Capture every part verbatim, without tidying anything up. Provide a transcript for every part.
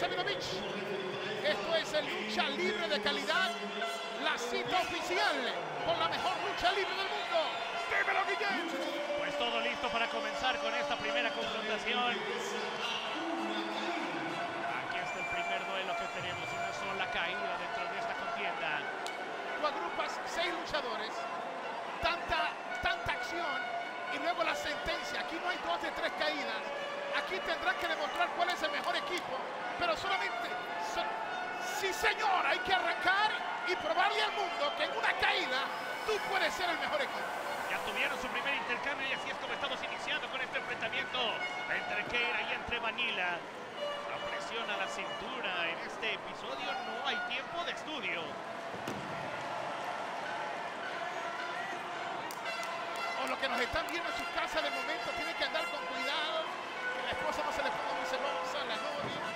Davidovich. Esto es el lucha libre de calidad, la cita oficial con la mejor lucha libre del mundo. ¡Dímelo, Guillén! Pues todo listo para comenzar con esta primera confrontación. Aquí está el primer duelo que tenemos, una sola caída dentro de esta contienda. Tú agrupas seis luchadores, tanta, tanta acción y luego la sentencia. Aquí no hay dos de tres caídas. Aquí tendrán que demostrar cuál es el mejor equipo, pero solamente, so, sí señor, hay que arrancar y probarle al mundo que en una caída tú puedes ser el mejor equipo. Ya tuvieron su primer intercambio y así es como estamos iniciando con este enfrentamiento entre Keira y entre Vanilla. La presión a la cintura en este episodio, no hay tiempo de estudio. O lo que nos están viendo en sus casas de momento, tienen que andar con cuidado, que la esposa no se le ponga muy celosa, la novia.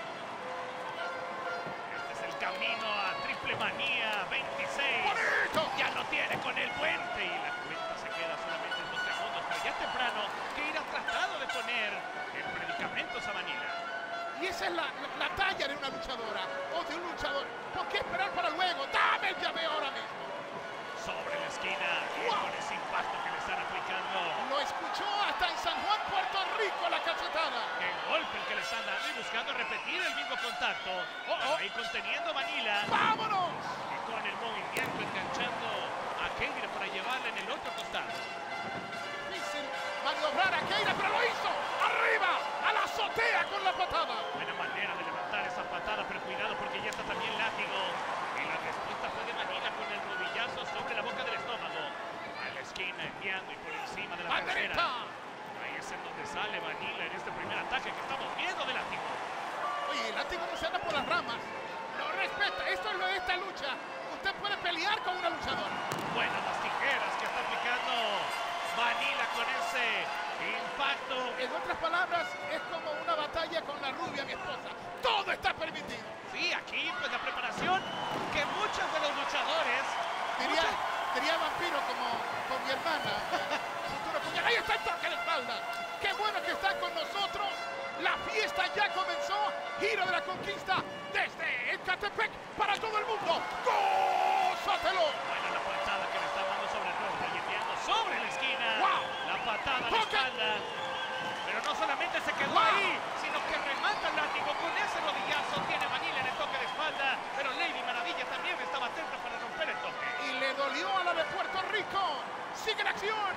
Este es el camino a Triple Manía veintiséis. ¡Bonito! Ya lo tiene con el puente y la cuenta se queda solamente en dos segundos, pero ya temprano Keira ha tratado de poner en predicamentos a Vanilla. Y esa es la, la, la talla de una luchadora o de un luchador. ¿Por qué esperar para luego? ¡Dame el llaveo ahora mismo! Sobre la esquina y ¡Wow! con ese impacto que le están aplicando. Lo escuchó hasta en San Juan, Puerto Rico, la cachetada. El golpe el que le están dando y buscando repetir el mismo contacto. Oh, oh. Ahí conteniendo a Vanilla. ¡Vámonos! Y con el movimiento enganchando a Keira para llevarla en el otro costado. Difícil maniobrar a Keira, pero lo hizo. ¡Arriba! ¡A la azotea con la patada! Buena manera de levantar esa patada, pero cuidado porque ya está también látigo. Y la respuesta fue de Vanilla con el rodillazo sobre la boca del estómago. A la esquina enviando y por encima de la ¡Banderita! tercera. Ahí es en donde sale Vanilla en este primer ataque que estamos viendo de látigo. Oye, el látigo no se anda por las ramas. Lo respeta. Esto es lo de esta lucha. Usted puede pelear con una luchadora. Buenas las tijeras que está aplicando Vanilla con ese impacto. En otras palabras, es como una batalla con la rubia, mi esposa. Todo está permitido. Sí, aquí pues la preparación que muchos de los luchadores Diría, muchos- diría vampiro como con mi hermana. Futuro puñal. Ahí está el toque de espalda. Qué bueno que están con nosotros. La fiesta ya comenzó. Giro de la conquista desde Ecatepec para todo el mundo. ¡Gózatelo! Bueno, la patada que le está dando sobre el rostro y enviando sobre la esquina. ¡Wow! La patada a la ¡Toque! espalda. Pero no solamente se quedó ¡Wow! ahí, sino que remata el látigo con ese rodillazo. Tiene Vanilla en el toque de espalda, pero Lady Maravilla también estaba atenta para romper el toque. Y le dolió a la de Puerto Rico. Sigue la acción.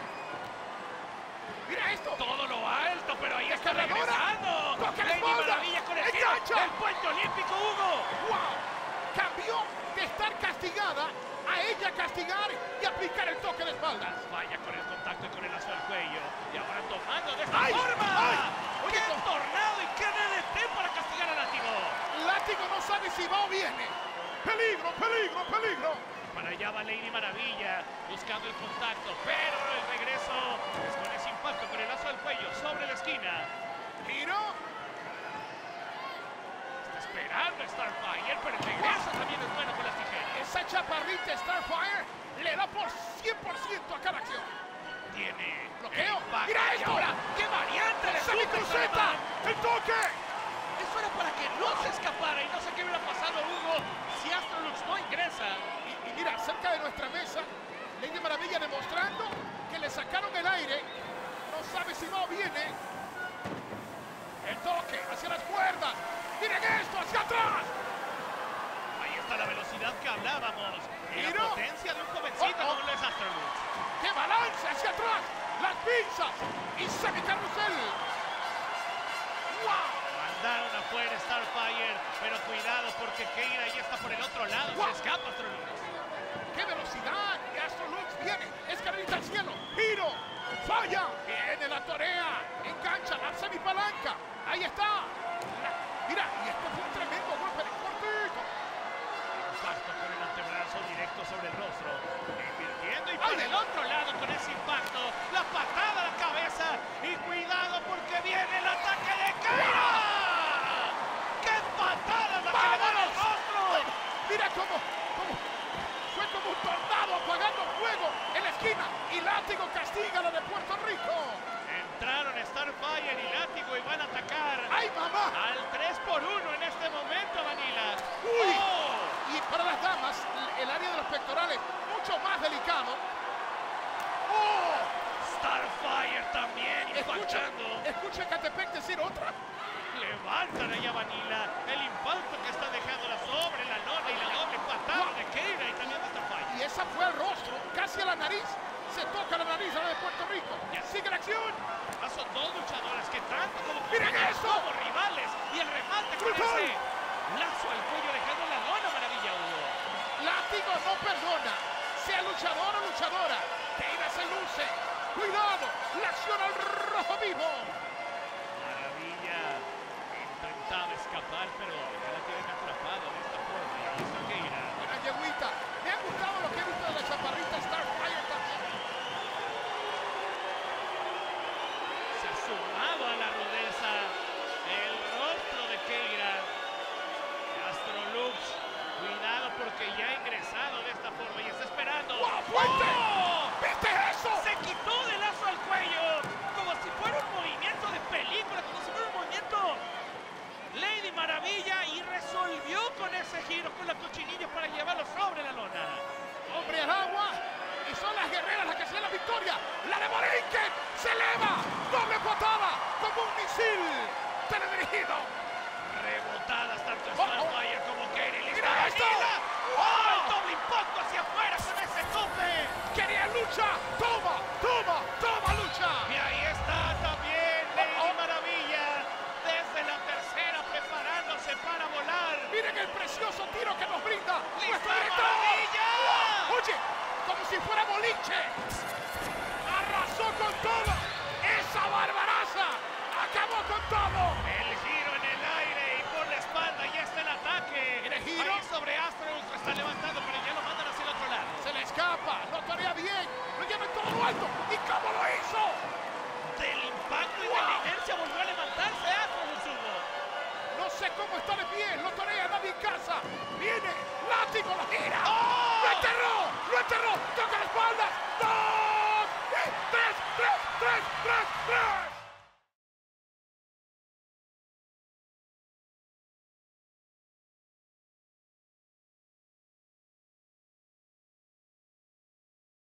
Mira esto. Todo lo alto, pero ahí está Descargadora. regresando. ¡Toque la Lady espalda! Maravilla con el tiro. ¡Engancha! El puente olímpico, Hugo. ¡Wow! Cambió de estar castigada a ella castigar y aplicar el toque de espaldas. Vaya con el contacto y con el lazo al cuello. Y ahora tomando de esta ¡Ay! forma. ¡Ay! Oye, ¡Qué con- tornado y qué D D T para castigar al látigo! Látigo no sabe si va o viene. ¡Peligro, peligro, peligro! Para allá va Lady Maravilla buscando el contacto, pero el regreso es con ese impacto con el lazo al cuello sobre la esquina. Giro. Está esperando a Starfire, pero el regreso también es bueno con las tijeras. Esa chaparrita Starfire le da por cien por ciento a cada acción. Tiene Bloqueo. el impacto. ¡Mira Y esto! ahora, ¡qué variante le supe ¡Semicruceta! ¡El toque! Eso era para que no se escapara y no sé qué hubiera pasado, Hugo, si Astrolux no ingresa. Y, y mira, cerca de nuestra mesa, Lady Maravilla demostrando que le sacaron el aire. No sabe si va o viene. El toque hacia las cuerdas. ¡Miren esto! ¡Hacia atrás! Ahí está la velocidad que hablábamos. Y la Giro. potencia de un jovencito Oh, oh. como lo es Astrolux. ¡Qué balance hacia atrás! ¡Las pinzas! ¡Y semicarrusel! ¡Wow! Mandaron afuera Starfire, pero cuidado porque Keira ya está por el otro lado. Guau. Se escapa Astrolux. ¡Qué velocidad! Y Astrolux viene, escarrita al cielo, giro, falla, viene la torea, engancha la semipalanca, ahí está. La- mira, y este fue un tremendo golpe de cortito. Impacto con el antebrazo directo sobre el rostro. Invirtiendo y ¡Ay! por el otro lado con ese impacto. La patada a la cabeza. Y cuidado porque viene el ataque de Keira. ¡Qué patada la que le da en el rostro! Mira cómo, cómo fue como un tornado apagando fuego en la esquina y látigo castiga a la de Puerto Rico. Entraron Starfire y Látigo y van a atacar ¡Ay, mamá! al tres por uno en este momento. pectorales mucho más delicado. ¡Oh! Starfire también Escucha, impactando. escucha Catepec decir otra. Levantan allá Vanilla. El impacto que está dejándola sobre la lona y la doble patada de Keira y también de Starfire. Y esa fue al rostro, casi a la nariz. Se toca la nariz a la de Puerto Rico. Ya. Sigue la acción. Ah, son dos luchadoras que tanto como ¡Miren compañeras esto! como rivales. Y el remate con ¡Brutal! ese lazo al cuello dejando la lona. Maravilla, Hugo. Látigo no perdona. Sea luchador o luchadora. Keira se luce. Cuidado. La acción al rojo vivo. Maravilla. Intentaba escapar, pero ya la tienen atrapado de esta forma. Y ahí está Keira. Buena yeguita. Me ha gustado lo que he visto de la chaparrita Starfire también. Se ha sumado a la rudeza el rostro de Keira. Astrolux, cuidado porque ya ha ingresado de esta forma y está esperando. ¡Wow, fuerte! ¡Oh! ¿Viste eso? Se quitó del lazo al cuello como si fuera un movimiento de película, como si fuera un movimiento Lady Maravilla y resolvió con ese giro con la cochinilla para llevarlo sobre la lona. Hombre al agua. Y son las guerreras las que se dan la victoria. La de Borinquen se eleva. Doble patada como un misil teledirigido. Rebotadas tanto Oh, oh. Starfire como Keira. Y lista ¡Mira esto! Vanilla. ¡Oh! ¡Oh! El doble impacto hacia afuera con ese tope. Quería lucha. Toma, toma, toma lucha. Y ahí está también Lady Oh, oh. Maravilla desde la tercera preparándose para volar. Miren el precioso tiro que nos brinda ¡Lista nuestro director. Maravilla! ¡Wow! Oye, como si fuera boliche. Arrasó con todo. Esa barbaraza acabó con todo. El giro en el aire y por la espalda y está el ataque. ¿El giro? Ahí sobre Astro lo está levantando, pero ya lo mandan hacia el otro lado. Se le escapa, lo torea bien, lo lleva en todo lo alto. ¿Y cómo lo hizo? Del impacto y de ¡Wow! la inercia volvió a levantarse Astro Subo. No sé cómo está de pie, lo torea David Casa. Viene, látigo, lo gira. ¡Oh! ¡Lo enterró! ¡Lo enterró! ¡Toca la espalda!